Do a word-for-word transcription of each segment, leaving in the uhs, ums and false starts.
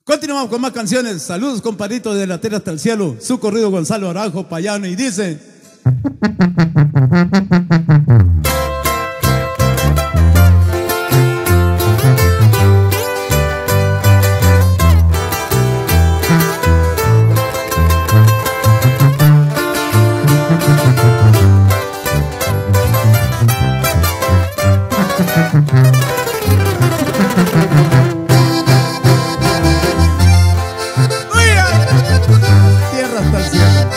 Continuamos con más canciones. Saludos, compadritos, de la tierra hasta el cielo. Su corrido Gonzalo Aranjo Payano y dice... Tierra hasta el cielo.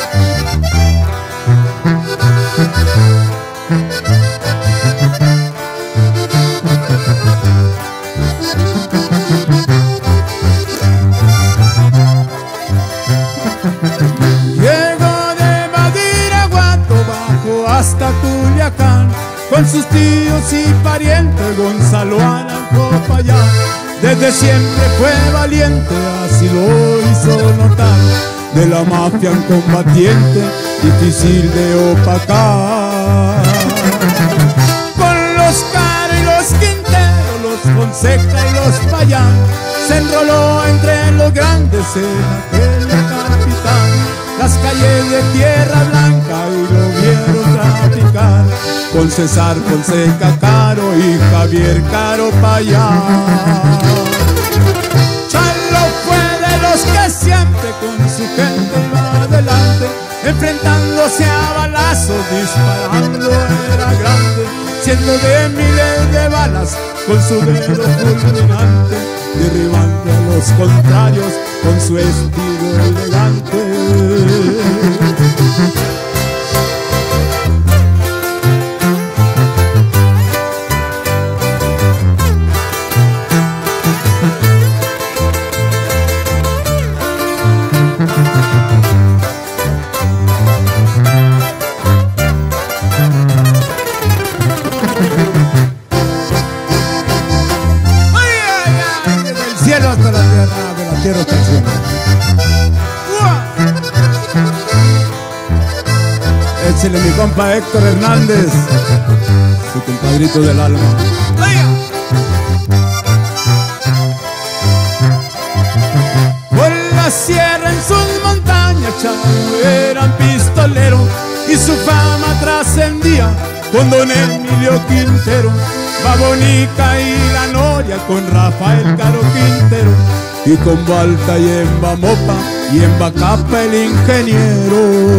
Llego de Badiraguato bajo hasta Culiacán, con sus tíos y parientes Gonzalo Aranjo Payán. Desde siempre fue valiente, así lo hizo notar. De la mafia un combatiente, difícil de opacar. Con los Caro y los Quintero, los Fonseca y los Payán, se enroló entre los grandes en aquel capital. Las calles de Tierra Blanca y lo vieron traficar, con César Fonseca Caro y Javier Caro Payán. Chalo fue de los que siempre con su gente iba adelante, enfrentándose a balazos, disparando era grande, siendo de miles de balas con su dedo fulminante, derribando a los contrarios con su estilo elegante. Cielo hasta la tierra, de la tierra hasta el cielo. Échele mi compa Héctor Hernández, su compadrito del alma. Por la sierra en sus montañas, Chalo era un pistolero y su fama trascendía con don Emilio Quintero. Babonica y la Noria con Rafael Caro Quintero, y con Balta y en Bamopa y en Bacapa el ingeniero.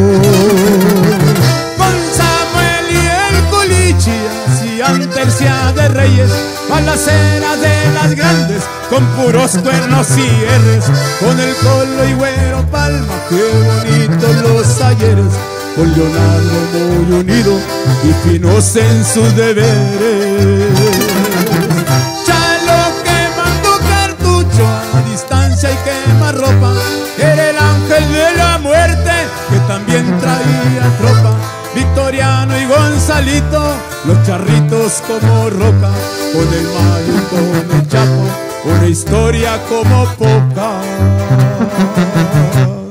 Con Samuel y el Culichi hacían tercia de reyes, balaceras de las grandes con puros cuernos y erres. Con el Colo y Güero Palma, qué bonitos los ayeres, con Leonardo muy unido y finos en sus deberes. Chalo que mandó cartucho a distancia y quema ropa, era el ángel de la muerte que también traía tropa. Victoriano y Gonzalito, los charritos como roca, con el Mayo y con el Chapo, una historia como poca.